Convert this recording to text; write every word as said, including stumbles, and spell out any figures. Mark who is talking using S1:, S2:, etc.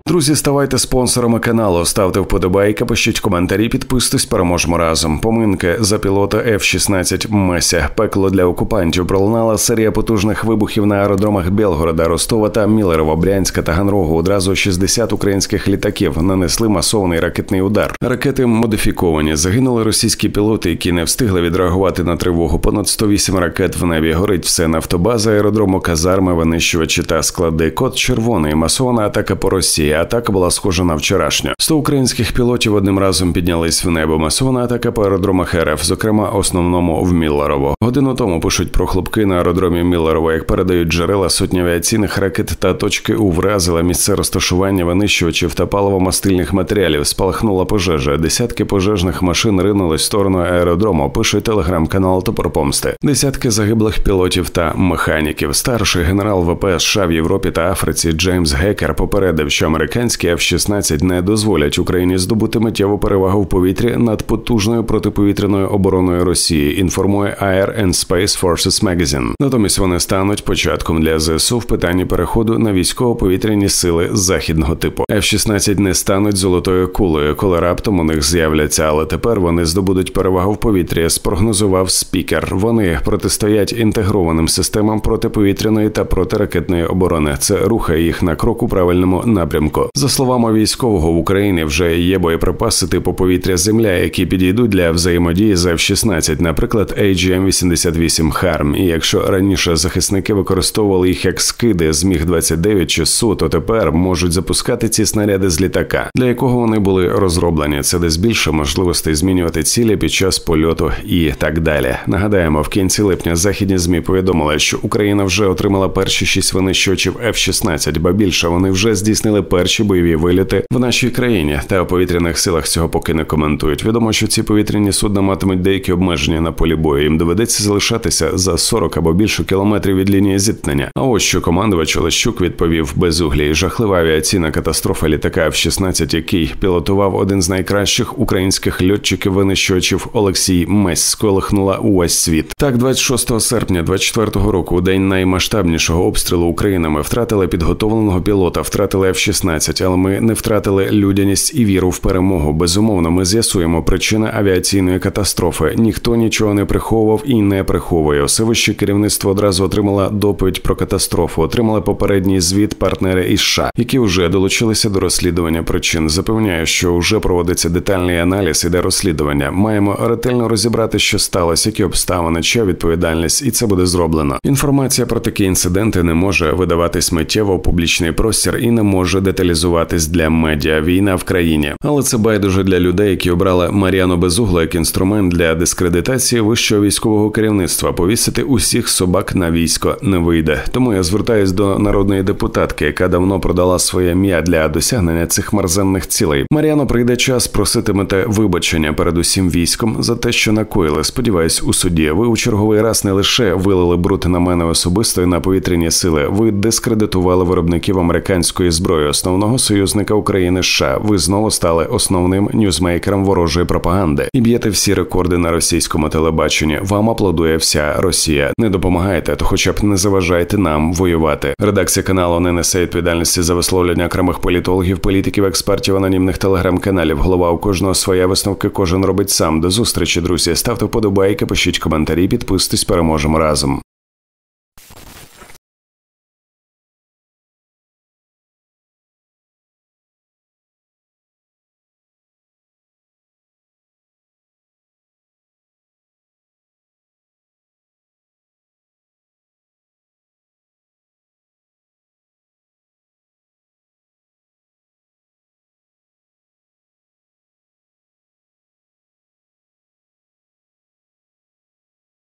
S1: Друзі, ставайте спонсорами каналу, ставте вподобайки, пишіть коментарі, підписуйтесь, переможемо разом. Поминки за пілота еф шістнадцять Меся. Пекло для окупантів. Пролунала серія потужних вибухів на аеродромах Білгорода, Ростова та Мілерово, Брянська та Ганрогу. Одразу шістдесят українських літаків нанесли масований ракетний удар. Ракети модифіковані. Загинули російські пілоти, які не встигли відреагувати на тривогу. Понад сто вісім ракет в небі. Горить все: нафтобаза, аеродрому, казарми, винищувачі та склади. Код червоний. Масована атака по Росії. Атака була схожа на вчорашню. сто українських пілотів одним разом піднялись в небо. Масована атака по аеродромах ер еф, зокрема основному в Міллерово. Годину тому пишуть про хлопки на аеродромі Міллерово. Як передають джерела, сотні авіаційних ракет та точки У вразила місце розташування винищувачів та паливо-мастильних матеріалів. Спалахнула пожежа. Десятки пожежних машин ринулись в сторону аеродрому, пише телеграм-канал «Топор помсти». Десятки загиблих пілотів та механіків. Старший генерал ве пе США в Європі та Африці Джеймс Гекер попередив, що американські еф шістнадцять не дозволять Україні здобути миттєву перевагу в повітрі над потужною протиповітряною обороною Росії, інформує Air and Space Forces Magazine. Натомість вони стануть початком для зе ес у в питанні переходу на військово-повітряні сили західного типу. еф шістнадцять не стануть золотою кулею, коли раптом у них з'являться, але тепер вони здобудуть перевагу в повітрі, спрогнозував спікер. Вони протистоять інтегрованим системам протиповітряної та протиракетної оборони. Це рухає їх на крок у правильному напрямку. За словами військового, в Україні вже є боєприпаси типу повітря-земля, які підійдуть для взаємодії з еф шістнадцять, наприклад, ей джі ем вісімдесят вісім Харм. І якщо раніше захисники використовували їх як скиди з міг двадцять дев'ять чи Су, то тепер можуть запускати ці снаряди з літака, для якого вони були розроблені. Це десь більше можливостей змінювати цілі під час польоту і так далі. Нагадаємо, в кінці липня західні ЗМІ повідомили, що Україна вже отримала перші шість винищувачів еф шістнадцять, ба більше, вони вже здійснили перші бойові виліти в нашій країні, та у повітряних силах цього поки не коментують. Відомо, що ці повітряні судна матимуть деякі обмеження на полі бою. Їм доведеться залишатися за сорок або більше кілометрів від лінії зіткнення. А ось що командувач Олещук відповів безуглій. Жахлива авіаційна катастрофа літака еф шістнадцять, який пілотував один з найкращих українських льотчиків-винищувачів Олексій Месь, сколихнула увесь світ. Так, двадцять шостого серпня двадцять четвертого року, у день наймасштабнішого обстрілу України, ми втратили підготовленого пілота, втратили еф шістнадцять, але ми не втратили людяність і віру в перемогу. Безумовно, ми з'ясуємо причини авіаційної катастрофи. Ніхто нічого не приховував і не приховує. Усе вище керівництво одразу отримало доповідь про катастрофу, отримали попередній звіт партнери із США, які вже долучилися до розслідування причин. Запевняю, що вже проводиться детальний аналіз, іде розслідування. Маємо ретельно розібрати, що сталося, які обставини, чия відповідальність, і це буде зроблено. Інформація про такі інциденти не може видаватись миттєво в публічний простір і не може деталізуватись для медіа. Війна в країні. Але це байдуже для людей, які обрали Мар'яну Безуглу як інструмент для дискредитації вищого військового керівництва. Повісити усіх собак на військо не вийде. Тому я звертаюсь до народної депутатки, яка давно продала своє ім'я для досягнення цих мерзенних цілей. Мар'яно, прийде час, проситимете вибачення перед усім військом за те, що накоїли. Сподіваюсь, у суді. Ви у черговий раз не лише вилили бруд на мене особисто і на повітряні сили. Ви дискредитували виробників американської зброї, основного союзника України США. Ви знову стали основним ньюзмейкером ворожої пропаганди і б'єте всі рекорди на російському телебаченні. Вам аплодує вся Росія. Не допомагайте, то хоча б не заважайте нам воювати. Редакція каналу не несе відповідальності за висловлення окремих політологів, політиків, експертів, анонімних телеграм-каналів. Голова у кожного своя, висновки кожен робить сам. До зустрічі, друзі. Ставте вподобайки, пишіть коментарі, підписуйтесь, переможемо разом.